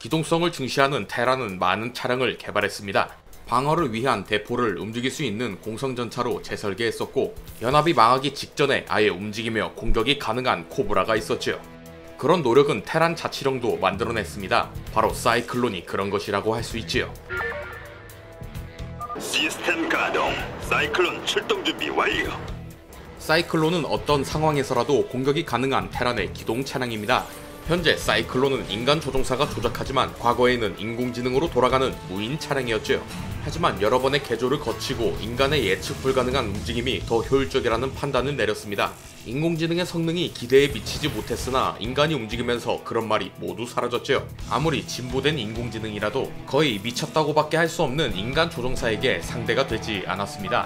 기동성을 중시하는 테란은 많은 차량을 개발했습니다. 방어를 위한 대포를 움직일 수 있는 공성전차로 재설계했었고, 연합이 망하기 직전에 아예 움직이며 공격이 가능한 코브라가 있었죠. 그런 노력은 테란 자치령도 만들어냈습니다. 바로 사이클론이 그런 것이라고 할 수 있지요. 시스템 가동. 사이클론 출동 준비 완료. 사이클론은 어떤 상황에서라도 공격이 가능한 테란의 기동 차량입니다. 현재 사이클론은 인간 조종사가 조작하지만 과거에는 인공지능으로 돌아가는 무인 차량이었죠. 하지만 여러 번의 개조를 거치고 인간의 예측 불가능한 움직임이 더 효율적이라는 판단을 내렸습니다. 인공지능의 성능이 기대에 미치지 못했으나 인간이 움직이면서 그런 말이 모두 사라졌죠. 아무리 진보된 인공지능이라도 거의 미쳤다고밖에 할 수 없는 인간 조종사에게 상대가 되지 않았습니다.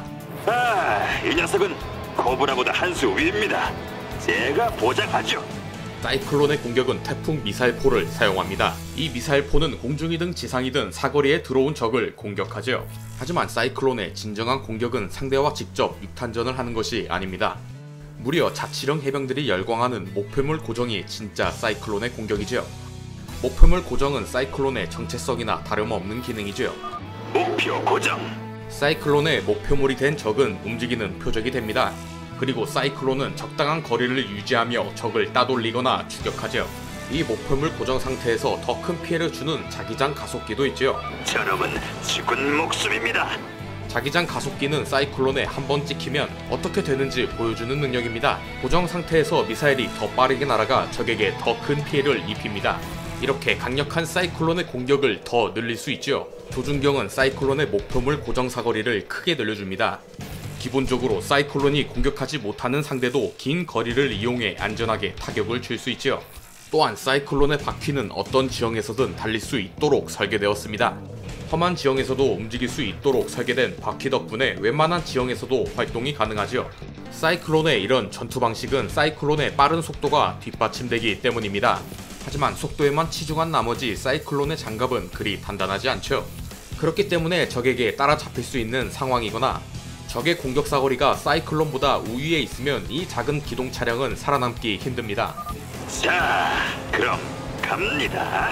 이 녀석은 코브라보다 한 수 위입니다. 제가 보장하죠. 사이클론의 공격은 태풍 미사일포를 사용합니다. 이 미사일포는 공중이든 지상이든 사거리에 들어온 적을 공격하죠. 하지만 사이클론의 진정한 공격은 상대와 직접 육탄전을 하는 것이 아닙니다. 무려 자치령 해병들이 열광하는 목표물 고정이 진짜 사이클론의 공격이죠. 목표물 고정은 사이클론의 정체성이나 다름없는 기능이죠. 목표 고정. 사이클론의 목표물이 된 적은 움직이는 표적이 됩니다. 그리고 사이클론은 적당한 거리를 유지하며 적을 따돌리거나 추격하죠. 이 목표물 고정 상태에서 더 큰 피해를 주는 자기장 가속기도 있죠. 저놈은 죽은 목숨입니다. 자기장 가속기는 사이클론에 한번 찍히면 어떻게 되는지 보여주는 능력입니다. 고정 상태에서 미사일이 더 빠르게 날아가 적에게 더 큰 피해를 입힙니다. 이렇게 강력한 사이클론의 공격을 더 늘릴 수 있죠. 조준경은 사이클론의 목표물 고정 사거리를 크게 늘려줍니다. 기본적으로 사이클론이 공격하지 못하는 상대도 긴 거리를 이용해 안전하게 타격을 줄 수 있죠. 또한 사이클론의 바퀴는 어떤 지형에서든 달릴 수 있도록 설계되었습니다. 험한 지형에서도 움직일 수 있도록 설계된 바퀴 덕분에 웬만한 지형에서도 활동이 가능하죠. 사이클론의 이런 전투 방식은 사이클론의 빠른 속도가 뒷받침되기 때문입니다. 하지만 속도에만 치중한 나머지 사이클론의 장갑은 그리 단단하지 않죠. 그렇기 때문에 적에게 따라잡힐 수 있는 상황이거나 적의 공격 사거리가 사이클론보다 우위에 있으면 이 작은 기동 차량은 살아남기 힘듭니다. 자, 그럼 갑니다.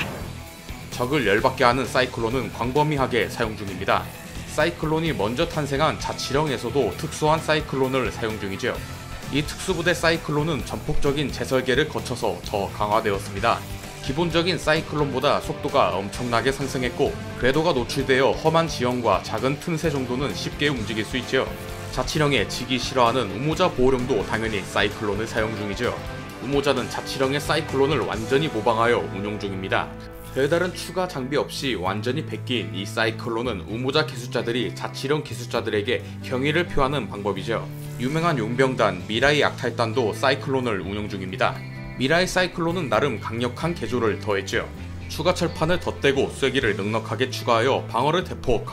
적을 열받게 하는 사이클론은 광범위하게 사용 중입니다. 사이클론이 먼저 탄생한 자치령에서도 특수한 사이클론을 사용 중이죠. 이 특수부대 사이클론은 전폭적인 재설계를 거쳐서 더 강화되었습니다. 기본적인 사이클론보다 속도가 엄청나게 상승했고 궤도가 노출되어 험한 지형과 작은 틈새 정도는 쉽게 움직일 수 있죠. 자치령에 지기 싫어하는 우모자 보호령도 당연히 사이클론을 사용 중이죠. 우모자는 자치령의 사이클론을 완전히 모방하여 운용 중입니다. 별다른 추가 장비 없이 완전히 베낀 이 사이클론은 우모자 기술자들이 자치령 기술자들에게 경의를 표하는 방법이죠. 유명한 용병단 미라이 약탈단도 사이클론을 운용 중입니다. 미라이 사이클론은 나름 강력한 개조를 더했죠. 추가 철판을 덧대고 쐐기를 넉넉하게 추가하여 방어를 대폭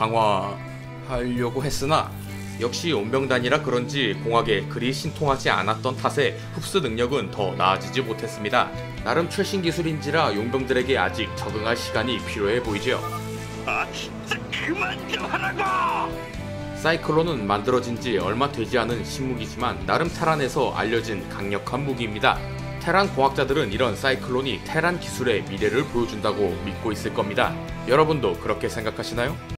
강화하려고 했으나 역시 용병단이라 그런지 공학에 그리 신통하지 않았던 탓에 흡수 능력은 더 나아지지 못했습니다. 나름 최신 기술인지라 용병들에게 아직 적응할 시간이 필요해 보이죠. 진짜 그만 좀 하라고! 사이클론은 만들어진 지 얼마 되지 않은 신무기지만 나름 테란에서 알려진 강력한 무기입니다. 테란 공학자들은 이런 사이클론이 테란 기술의 미래를 보여준다고 믿고 있을 겁니다. 여러분도 그렇게 생각하시나요?